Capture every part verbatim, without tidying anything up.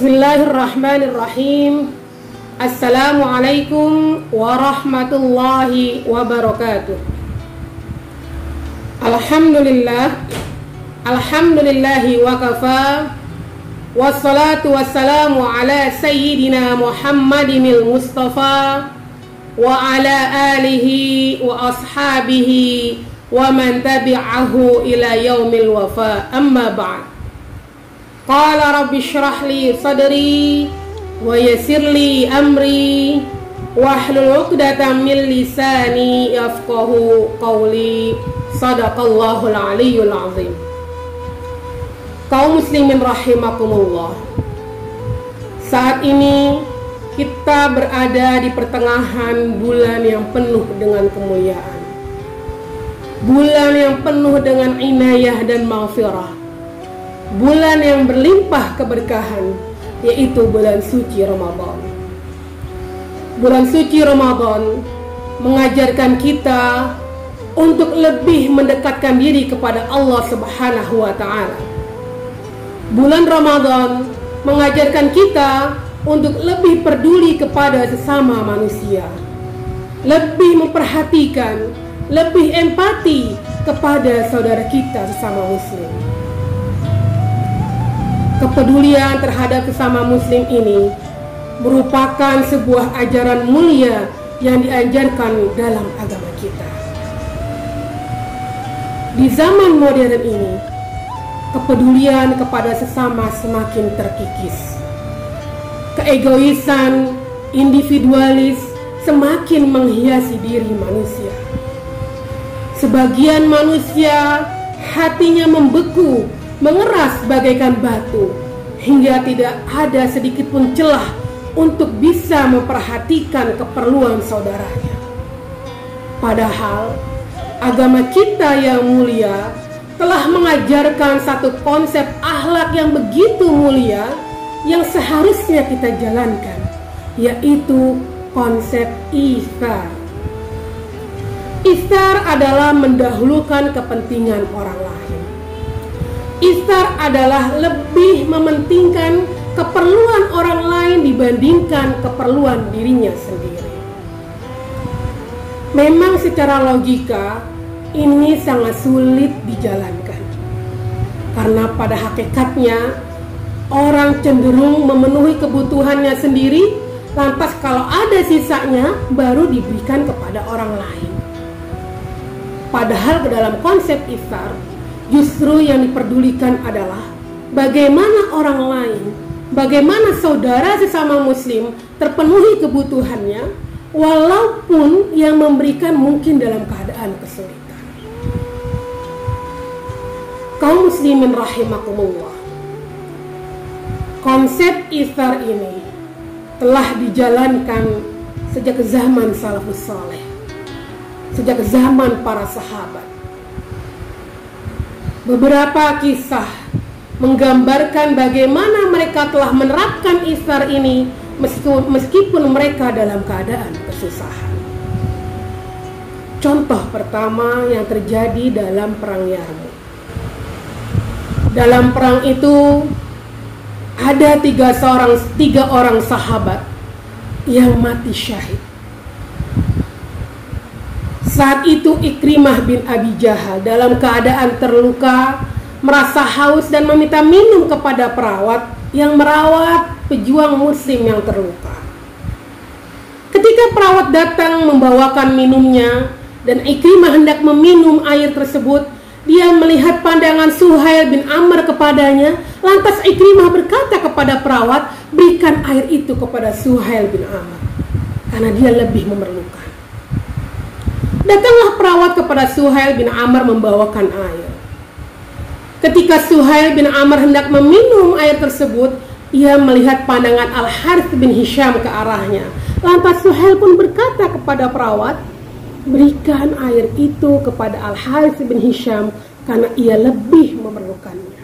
Bismillahirrahmanirrahim. Assalamualaikum warahmatullahi wabarakatuh. Alhamdulillah, alhamdulillahi wa kafa, wassalatu wassalamu ala sayyidina Muhammadinil Mustafa wa ala alihi wa ashabihi wa man tabi'ahu ila yaumil wafa. Amma ba'd. Qala rabbi shrah li sadri wa yassir li amri wahlul 'uqdatam min lisani yafqahu qawli. Shadaqallahul aliyyul azim. Kaum muslimin rahimakumullah, saat ini kita berada di pertengahan bulan yang penuh dengan kemuliaan, bulan yang penuh dengan inayah dan maghfirah, bulan yang berlimpah keberkahan, yaitu bulan suci Ramadan. Bulan suci Ramadan mengajarkan kita untuk lebih mendekatkan diri kepada Allah Subhanahu wa ta'ala. Bulan Ramadan mengajarkan kita untuk lebih peduli kepada sesama manusia, lebih memperhatikan, lebih empati kepada saudara kita sesama muslim. Kepedulian terhadap sesama muslim ini merupakan sebuah ajaran mulia yang diajarkan dalam agama kita. Di zaman modern ini, kepedulian kepada sesama semakin terkikis. Keegoisan, individualis semakin menghiasi diri manusia. Sebagian manusia hatinya membeku, mengeras bagaikan batu, hingga tidak ada sedikit pun celah untuk bisa memperhatikan keperluan saudaranya. Padahal agama kita yang mulia telah mengajarkan satu konsep akhlak yang begitu mulia yang seharusnya kita jalankan, yaitu konsep ihsar. Ihsar adalah mendahulukan kepentingan orang lain. Ihsar adalah lebih mementingkan keperluan orang lain dibandingkan keperluan dirinya sendiri. Memang secara logika ini sangat sulit dijalankan, karena pada hakikatnya orang cenderung memenuhi kebutuhannya sendiri, lantas kalau ada sisanya baru diberikan kepada orang lain. Padahal ke dalam konsep ihsar justru yang diperdulikan adalah bagaimana orang lain, bagaimana saudara sesama muslim terpenuhi kebutuhannya, walaupun yang memberikan mungkin dalam keadaan kesulitan. Kaum muslimin rahimakumullah, konsep ihsar ini telah dijalankan sejak zaman salafus saleh, sejak zaman para sahabat. Beberapa kisah menggambarkan bagaimana mereka telah menerapkan ihsar ini meskipun mereka dalam keadaan kesusahan. Contoh pertama yang terjadi dalam perang Yarmuk. Dalam perang itu ada tiga seorang tiga orang sahabat yang mati syahid. Saat itu Ikrimah bin Abi Jahal dalam keadaan terluka, merasa haus dan meminta minum kepada perawat yang merawat pejuang muslim yang terluka. Ketika perawat datang membawakan minumnya dan Ikrimah hendak meminum air tersebut, dia melihat pandangan Suhail bin Amr kepadanya. Lantas Ikrimah berkata kepada perawat, berikan air itu kepada Suhail bin Amr, karena dia lebih memerlukan. Datanglah perawat kepada Suhail bin Amr membawakan air. Ketika Suhail bin Amr hendak meminum air tersebut, ia melihat pandangan Al-Harits bin Hisham ke arahnya. Lantas Suhail pun berkata kepada perawat, berikan air itu kepada Al-Harits bin Hisham, karena ia lebih memerlukannya.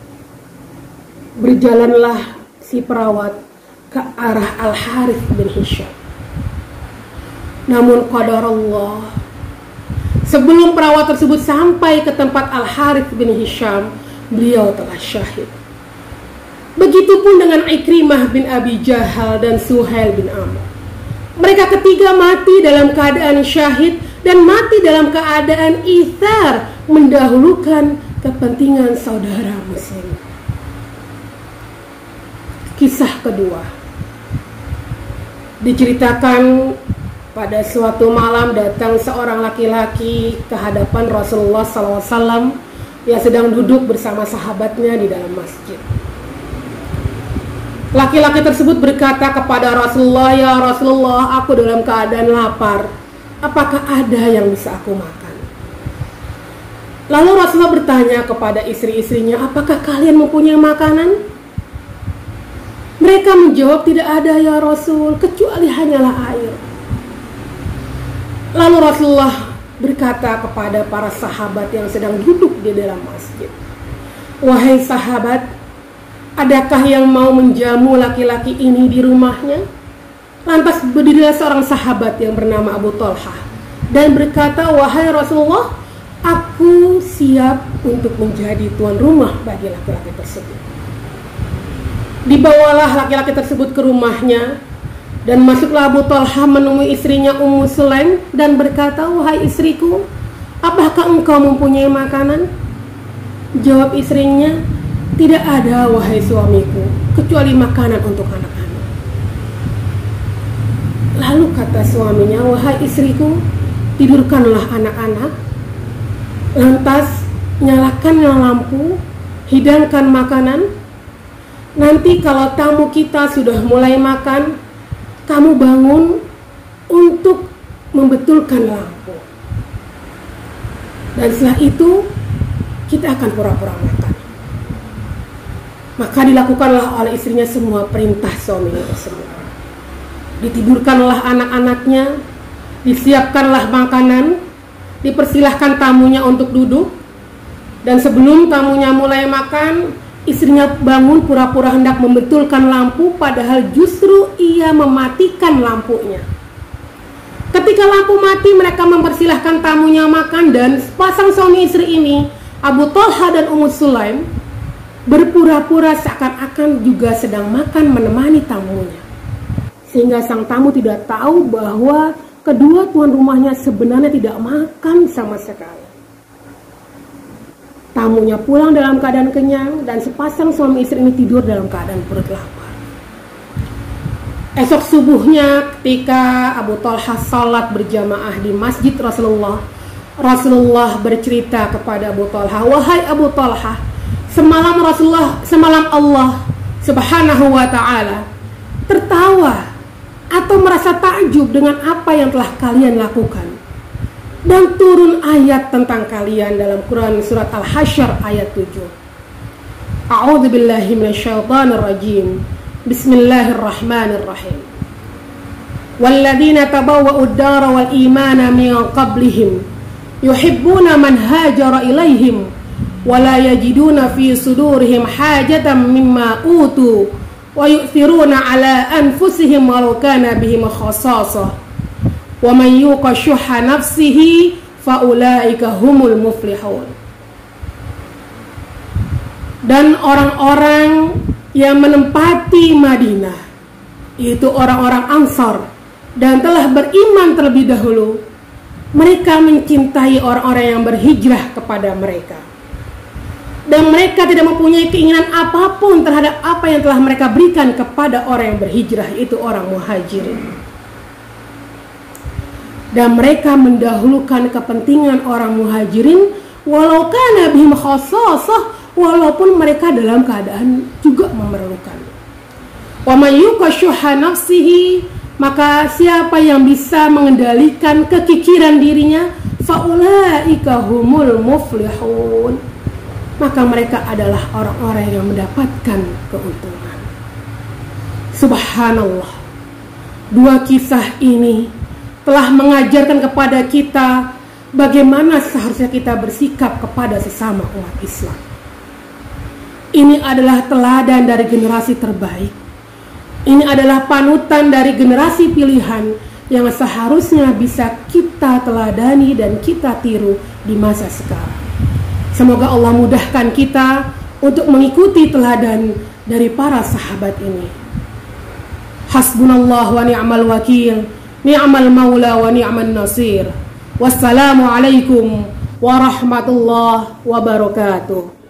Berjalanlah si perawat ke arah Al-Harits bin Hisham. Namun qadarullah, sebelum perawat tersebut sampai ke tempat Al-Harits bin Hisham, beliau telah syahid. Begitupun dengan Ikrimah bin Abi Jahal dan Suhail bin Amr. Mereka ketiga mati dalam keadaan syahid dan mati dalam keadaan itsar, mendahulukan kepentingan saudara muslim. Kisah kedua diceritakan pada suatu malam datang seorang laki-laki ke hadapan Rasulullah sallallahu alaihi wasallam yang sedang duduk bersama sahabatnya di dalam masjid. Laki-laki tersebut berkata kepada Rasulullah, "Ya Rasulullah, aku dalam keadaan lapar. Apakah ada yang bisa aku makan?" Lalu Rasulullah bertanya kepada istri-istrinya, "Apakah kalian mempunyai makanan?" Mereka menjawab, "Tidak ada ya Rasul, kecuali hanyalah air." Lalu Rasulullah berkata kepada para sahabat yang sedang duduk di dalam masjid, "Wahai sahabat, adakah yang mau menjamu laki-laki ini di rumahnya?" Lantas berdirilah seorang sahabat yang bernama Abu Talha dan berkata, "Wahai Rasulullah, aku siap untuk menjadi tuan rumah bagi laki-laki tersebut." Dibawalah laki-laki tersebut ke rumahnya, dan masuklah Abu Talha menemui istrinya Ummu Sulaim dan berkata, "Wahai istriku, apakah engkau mempunyai makanan?" Jawab istrinya, "Tidak ada wahai suamiku, kecuali makanan untuk anak-anak." Lalu kata suaminya, "Wahai istriku, tidurkanlah anak-anak, lantas nyalakanlah lampu, hidangkan makanan. Nanti kalau tamu kita sudah mulai makan, kamu bangun untuk membetulkan lampu. Dan setelah itu kita akan pura-pura makan." Maka dilakukanlah oleh istrinya semua perintah suaminya tersebut. Ditidurkanlah anak-anaknya, disiapkanlah makanan, dipersilahkan tamunya untuk duduk. Dan sebelum tamunya mulai makan, istrinya bangun pura-pura hendak membetulkan lampu, padahal justru ia mematikan lampunya. Ketika lampu mati, mereka mempersilahkan tamunya makan, dan pasang suami istri ini, Abu Talha dan Ummu Sulaim, berpura-pura seakan-akan juga sedang makan menemani tamunya, sehingga sang tamu tidak tahu bahwa kedua tuan rumahnya sebenarnya tidak makan sama sekali. Tamunya pulang dalam keadaan kenyang, dan sepasang suami istri ini tidur dalam keadaan perut lapar. Esok subuhnya ketika Abu Talha salat berjamaah di masjid Rasulullah, Rasulullah bercerita kepada Abu Talha, "Wahai Abu Talha, semalam Rasulullah, semalam Allah Subhanahu wa ta'ala tertawa atau merasa takjub dengan apa yang telah kalian lakukan. Dan turun ayat tentang kalian dalam Quran surat Al-Hasyr ayat tujuh. A'udzu billahi minasyaitonir rajim. Bismillahirrahmanirrahim. Walladzina tabawwa'ud dara wal imana min qablihim yuhibbuna man hajara ilaihim wa la yajiduna fi sudurihim hajatan mimma utu wa yu'thiruna ala anfusihim walau kana bihim khassasah. Wa man yuqa syuhha nafsihi fa ulaika humul muflihun." Dan orang-orang yang menempati Madinah, yaitu orang-orang Ansar, dan telah beriman terlebih dahulu, mereka mencintai orang-orang yang berhijrah kepada mereka, dan mereka tidak mempunyai keinginan apapun terhadap apa yang telah mereka berikan kepada orang yang berhijrah, itu orang muhajirin. Dan mereka mendahulukan kepentingan orang muhajirin walau kana bihim khassasah, walaupun mereka dalam keadaan juga memerlukan. Wa may yuqa syuhha nafsihi, maka siapa yang bisa mengendalikan kekikiran dirinya, faulaika humul muflihun, maka mereka adalah orang-orang yang mendapatkan keuntungan. Subhanallah, dua kisah ini telah mengajarkan kepada kita bagaimana seharusnya kita bersikap kepada sesama umat Islam. Ini adalah teladan dari generasi terbaik. Ini adalah panutan dari generasi pilihan yang seharusnya bisa kita teladani dan kita tiru di masa sekarang. Semoga Allah mudahkan kita untuk mengikuti teladan dari para sahabat ini. Hasbunallah wa ni'mal wakil, ni'mal maula wa ni'man nasir. Wassalamualaikum warahmatullahi wabarakatuh.